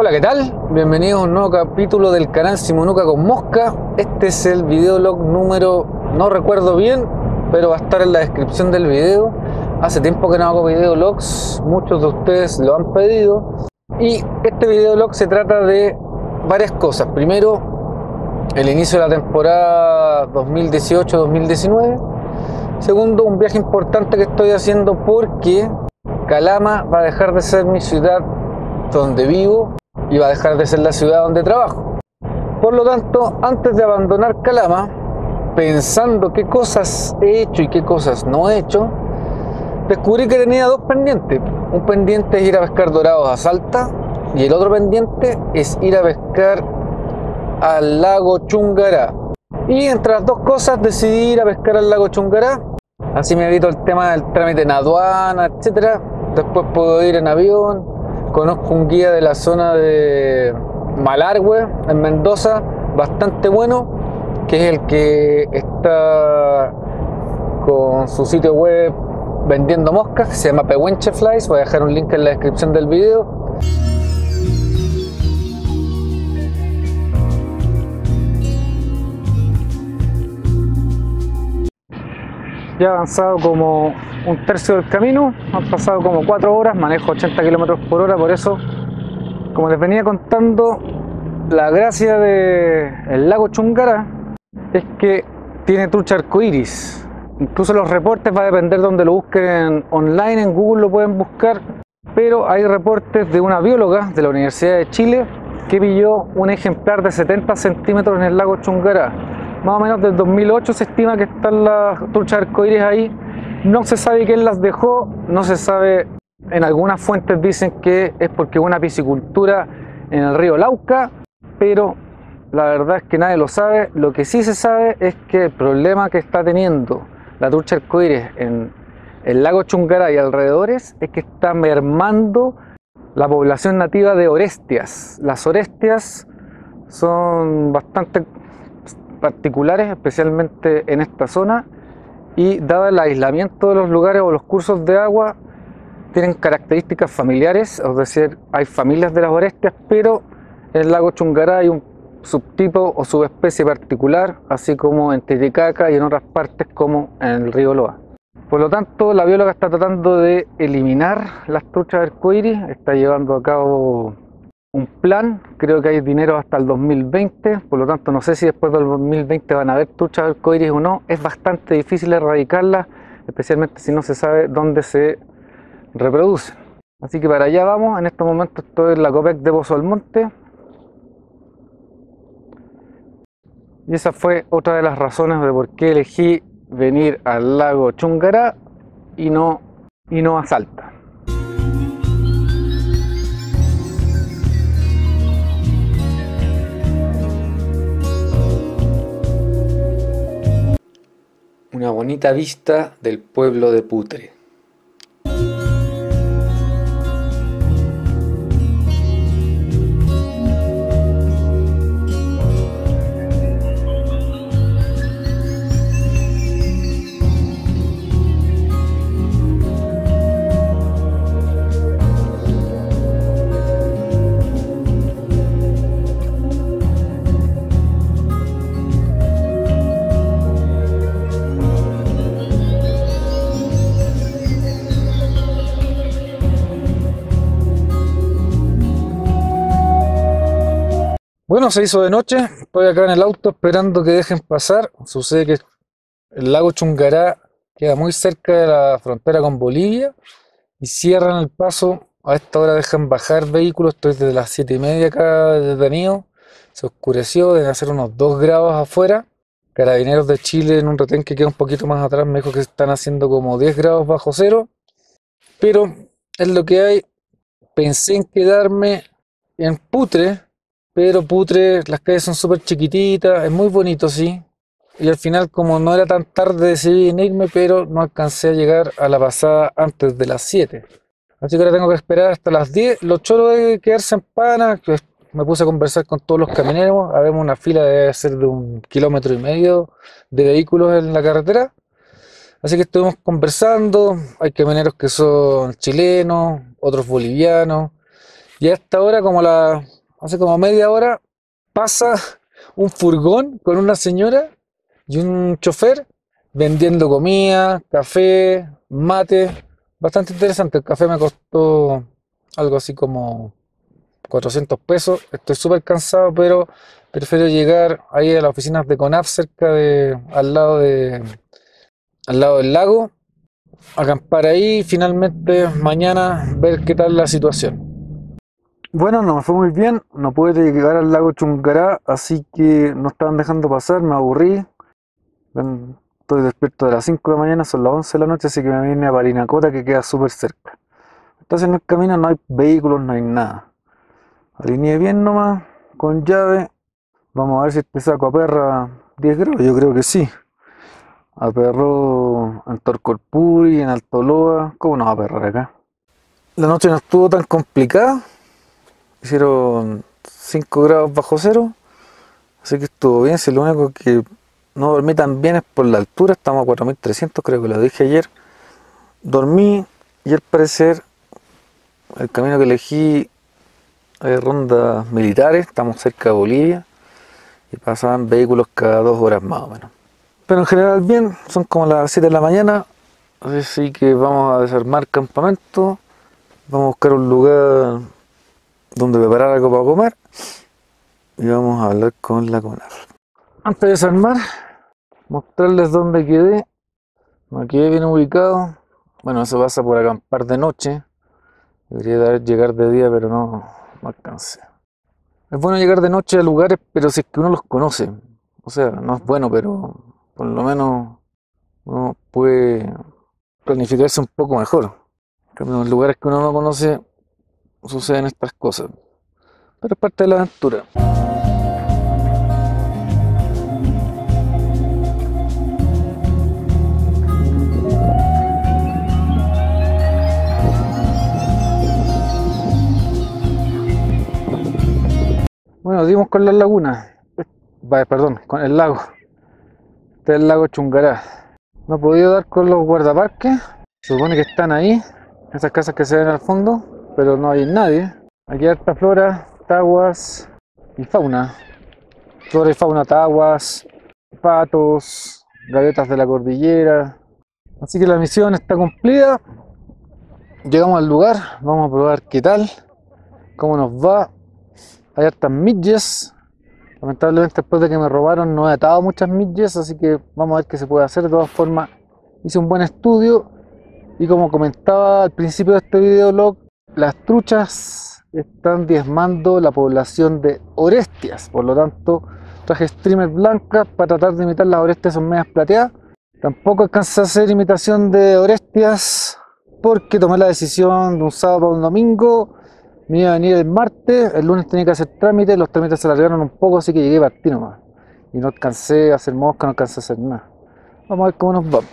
Hola, ¿qué tal? Bienvenidos a un nuevo capítulo del canal Simonuca con Mosca. Este es el videolog número, no recuerdo bien, pero va a estar en la descripción del video. Hace tiempo que no hago videologs, muchos de ustedes lo han pedido. Y este videolog se trata de varias cosas. Primero, el inicio de la temporada 2018-2019. Segundo, un viaje importante que estoy haciendo porque Calama va a dejar de ser mi ciudad donde vivo y va a dejar de ser la ciudad donde trabajo. Por lo tanto, antes de abandonar Calama, pensando qué cosas he hecho y qué cosas no he hecho, descubrí que tenía dos pendientes. Un pendiente es ir a pescar dorados a Salta y el otro pendiente es ir a pescar al lago Chungará. Y entre las dos cosas decidí ir a pescar al lago Chungará. Así me evito el tema del trámite en aduana, etc. Después puedo ir en avión. Conozco un guía de la zona de Malargüe, en Mendoza, bastante bueno, que es el que está con su sitio web vendiendo moscas, que se llama Pehuenche Flies. Voy a dejar un link en la descripción del video. Ya he avanzado como un tercio del camino, han pasado como 4 horas, manejo 80 km por hora, por eso, como les venía contando, la gracia del lago Chungará es que tiene trucha arcoíris. Incluso los reportes, va a depender de donde lo busquen online, en Google lo pueden buscar, pero hay reportes de una bióloga de la Universidad de Chile que pilló un ejemplar de 70 centímetros en el lago Chungará. Más o menos desde 2008 se estima que están las truchas arcoíris ahí. No se sabe quién las dejó, no se sabe. En algunas fuentes dicen que es porque hubo una piscicultura en el río Lauca, pero la verdad es que nadie lo sabe. Lo que sí se sabe es que el problema que está teniendo la trucha arcoíris en el lago Chungará y alrededores es que está mermando la población nativa de orestias. Las orestias son bastante particulares, especialmente en esta zona, y dado el aislamiento de los lugares o los cursos de agua, tienen características familiares, es decir, hay familias de las orestias, pero en el lago Chungará hay un subtipo o subespecie particular, así como en Titicaca y en otras partes como en el río Loa. Por lo tanto, la bióloga está tratando de eliminar las truchas arcoíris, está llevando a cabo un plan, creo que hay dinero hasta el 2020, por lo tanto no sé si después del 2020 van a haber truchas arcoíris o no. Es bastante difícil erradicarlas, especialmente si no se sabe dónde se reproducen. Así que para allá vamos. En este momento estoy en la Copec de Pozo Almonte. Y esa fue otra de las razones de por qué elegí venir al lago Chungará y no a Salta. Una bonita vista del pueblo de Putre. Bueno, se hizo de noche, estoy acá en el auto esperando que dejen pasar. Sucede que el lago Chungará queda muy cerca de la frontera con Bolivia y cierran el paso. A esta hora dejan bajar vehículos, estoy desde las 7:30 acá detenido. Se oscureció, deben hacer unos 2 grados afuera. Carabineros de Chile en un retén que queda un poquito más atrás me dijo que están haciendo como 10 grados bajo cero. Pero es lo que hay. Pensé en quedarme en Putre, pero Putre, las calles son súper chiquititas, es muy bonito, sí. Y al final, como no era tan tarde, decidí en irme, pero no alcancé a llegar a la pasada antes de las 7. Así que ahora tengo que esperar hasta las 10. Lo choro de quedarse en Pana, que me puse a conversar con todos los camioneros. Habemos una fila de ser de 1,5 kilómetros de vehículos en la carretera. Así que estuvimos conversando. Hay camioneros que son chilenos, otros bolivianos. Y a esta hora, hace como media hora, pasa un furgón con una señora y un chofer vendiendo comida, café, mate. Bastante interesante. El café me costó algo así como 400 pesos. Estoy súper cansado, pero prefiero llegar ahí a las oficinas de CONAF al lado del lago, acampar ahí y finalmente mañana ver qué tal la situación. Bueno, no me fue muy bien, no pude llegar al lago Chungará, así que no estaban dejando pasar, me aburrí. Estoy despierto de las 5 de la mañana, son las 11 de la noche, así que me vine a Parinacota, que queda súper cerca. Entonces en el camino no hay vehículos, no hay nada. Alineé bien nomás, con llave. Vamos a ver si te saco a perra 10 grados, yo creo que sí. A perro en Torcorpuri, en Alto Loa. ¿Cómo no va a perrar acá? La noche no estuvo tan complicada. Hicieron 5 grados bajo cero. Así que estuvo bien. Si lo único que no dormí tan bien es por la altura. Estamos a 4300, creo que lo dije ayer. Dormí y al parecer el camino que elegí hay rondas militares. Estamos cerca de Bolivia y pasaban vehículos cada 2 horas más o menos. Pero en general bien, son como las 7 de la mañana, así que vamos a desarmar campamento, vamos a buscar un lugar donde preparar algo para comer y vamos a hablar con la CONAF. Antes de desarmar, mostrarles dónde quedé. Me quedé bien ubicado. Bueno, eso pasa por acampar de noche. Debería llegar de día, pero no alcancé. Es bueno llegar de noche a lugares, pero si es que uno los conoce. O sea, no es bueno, pero por lo menos uno puede planificarse un poco mejor. En los lugares que uno no conoce suceden estas cosas. Pero es parte de la aventura. Bueno, dimos con las lagunas. Perdón, con el lago. Este es el lago Chungará. No he podido dar con los guardaparques. Se supone que están ahí, esas casas que se ven al fondo, pero no hay nadie. Aquí hay harta flora, taguas y fauna. Flora y fauna, taguas, patos, gaviotas de la cordillera. Así que la misión está cumplida. Llegamos al lugar, vamos a probar qué tal, cómo nos va. Hay hartas midges. Lamentablemente después de que me robaron no he atado muchas midges, así que vamos a ver qué se puede hacer. De todas formas, hice un buen estudio y como comentaba al principio de este videolog, las truchas están diezmando la población de orestias. Por lo tanto, traje streamer blancas para tratar de imitar las orestias, son medias plateadas. Tampoco alcancé a hacer imitación de orestias porque tomé la decisión de un sábado para un domingo. Me iba a venir el martes, el lunes tenía que hacer trámites, los trámites se alargaron un poco, así que llegué a partir nomás. Y no alcancé a hacer mosca, no alcancé a hacer nada. Vamos a ver cómo nos va.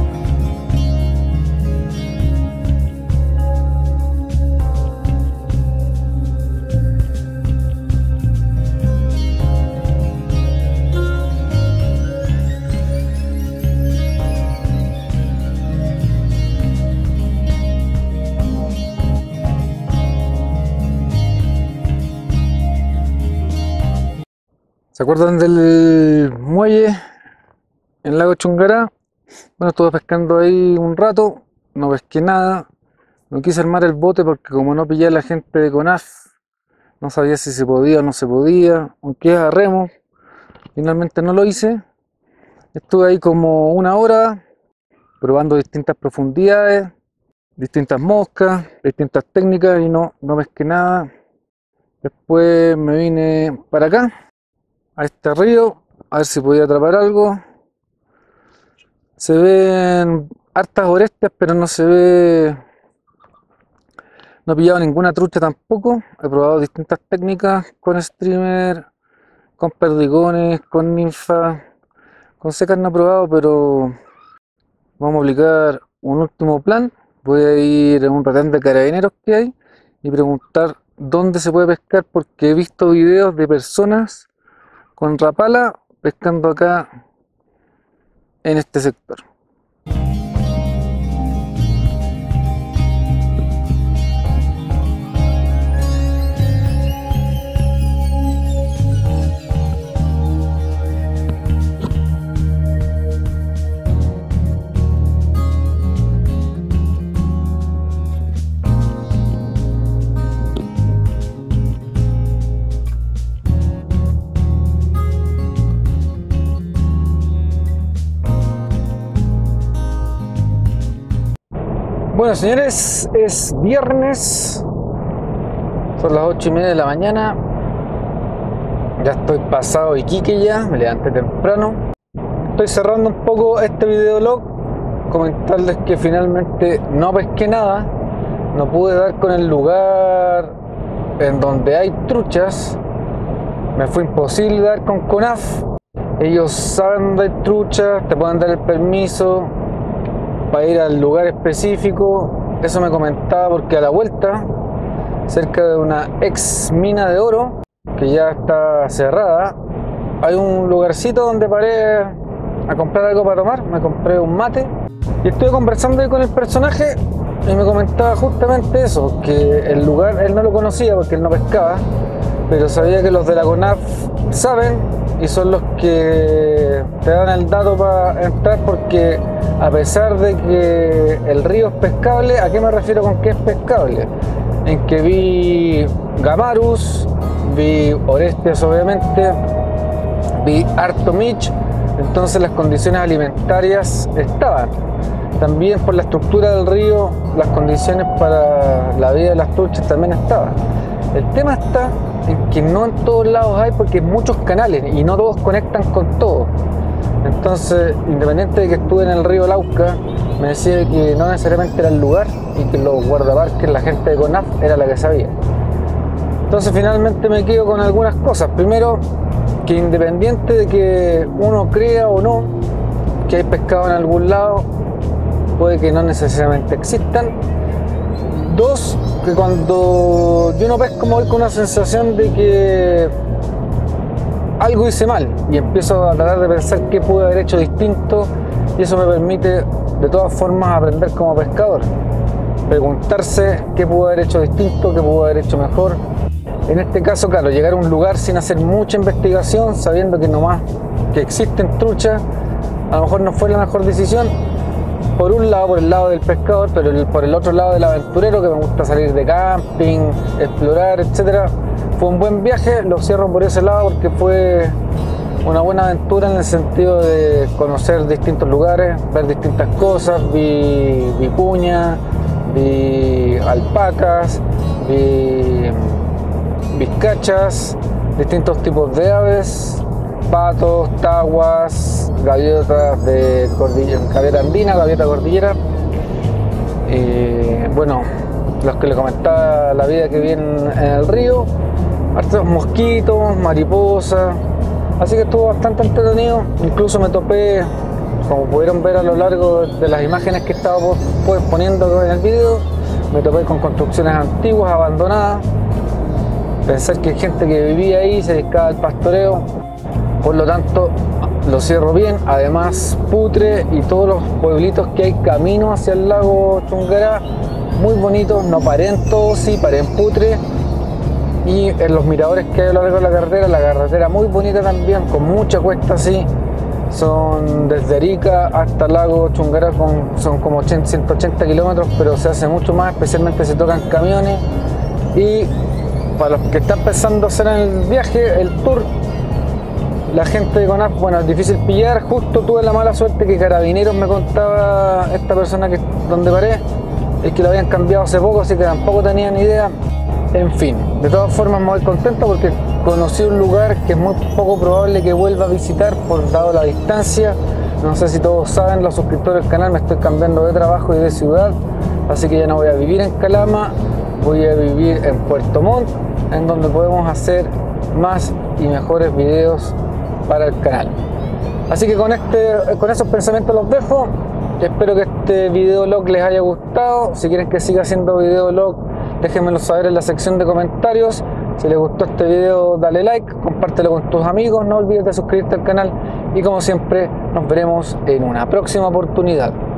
¿Se acuerdan del muelle en el lago Chungará? Bueno, estuve pescando ahí un rato, no pesqué nada. No quise armar el bote porque como no pillé a la gente de CONAF, no sabía si se podía o no se podía, aunque a remo. Finalmente no lo hice. Estuve ahí como una hora probando distintas profundidades, distintas moscas, distintas técnicas y no pesqué nada. Después me vine para acá, a este río, a ver si podía atrapar algo. Se ven hartas orestias, pero no se ve. No he pillado ninguna trucha tampoco. He probado distintas técnicas con streamer, con perdigones, con ninfa. Con secas no he probado, pero vamos a aplicar un último plan. Voy a ir a un retén de carabineros que hay y preguntar dónde se puede pescar, porque he visto videos de personas con rapala pescando acá en este sector. Bueno, señores, es viernes, son las 8:30 de la mañana, ya estoy pasado Iquique ya, me levanté temprano. Estoy cerrando un poco este videolog, comentarles que finalmente no pesqué nada, no pude dar con el lugar en donde hay truchas, me fue imposible dar con CONAF. Ellos saben dónde hay truchas, te pueden dar el permiso para ir al lugar específico. Eso me comentaba porque a la vuelta, cerca de una ex mina de oro que ya está cerrada, hay un lugarcito donde paré a comprar algo para tomar. Me compré un mate y estuve conversando ahí con el personaje y me comentaba justamente eso, que el lugar él no lo conocía porque él no pescaba, pero sabía que los de la CONAF saben y son los que te dan el dato para entrar, porque a pesar de que el río es pescable, ¿a qué me refiero con que es pescable? En que vi gamarus, vi orestias obviamente, vi harto mich, entonces las condiciones alimentarias estaban. También por la estructura del río, las condiciones para la vida de las truchas también estaban. El tema está en que no en todos lados hay, porque hay muchos canales y no todos conectan con todo. Entonces, independiente de que estuve en el río Lauca, me decía que no necesariamente era el lugar y que los guardaparques, la gente de CONAF, era la que sabía. Entonces finalmente me quedo con algunas cosas. Primero, que independiente de que uno crea o no que hay pescado en algún lado, puede que no necesariamente existan. Dos, que cuando yo no pesco me voy con una sensación de que algo hice mal y empiezo a tratar de pensar qué pude haber hecho distinto, y eso me permite de todas formas aprender como pescador, preguntarse qué pude haber hecho distinto, qué pude haber hecho mejor. En este caso, claro, llegar a un lugar sin hacer mucha investigación, sabiendo que nomás que existen truchas, a lo mejor no fue la mejor decisión. Por un lado, por el lado del pescador, pero por el otro lado del aventurero, que me gusta salir de camping, explorar, etcétera. Fue un buen viaje, lo cierro por ese lado porque fue una buena aventura en el sentido de conocer distintos lugares, ver distintas cosas. Vi vicuña, vi alpacas, vi vizcachas, distintos tipos de aves, patos, taguas, gaviotas de cordillera, gaviota andina, gaviota cordillera. Bueno, los que les comentaba la vida que vi en el río, hartos mosquitos, mariposas, así que estuvo bastante entretenido. Incluso me topé, como pudieron ver a lo largo de las imágenes que estaba poniendo en el video, me topé con construcciones antiguas, abandonadas. Pensar que hay gente que vivía ahí, se dedicaba al pastoreo, por lo tanto lo cierro bien. Además, Putre y todos los pueblitos que hay camino hacia el lago Chungará, muy bonitos. No paré en todos, sí, paré en Putre y en los miradores que hay a lo largo de la carretera muy bonita también, con mucha cuesta así. Son desde Arica hasta el lago Chungará, son como 180 kilómetros, pero se hace mucho más, especialmente se tocan camiones. Y para los que están pensando hacer el viaje, el tour, la gente de CONAF, bueno, es difícil pillar. Justo tuve la mala suerte que Carabineros, me contaba esta persona que donde paré, es que lo habían cambiado hace poco, así que tampoco tenía ni idea. En fin, de todas formas me voy contento porque conocí un lugar que es muy poco probable que vuelva a visitar por dado la distancia. No sé si todos saben, los suscriptores del canal, me estoy cambiando de trabajo y de ciudad, así que ya no voy a vivir en Calama, voy a vivir en Puerto Montt, en donde podemos hacer más y mejores videos para el canal. Así que con esos pensamientos los dejo. Espero que este videolog les haya gustado. Si quieren que siga haciendo videolog, déjenmelo saber en la sección de comentarios. Si les gustó este video, dale like, compártelo con tus amigos, no olvides de suscribirte al canal y como siempre nos veremos en una próxima oportunidad.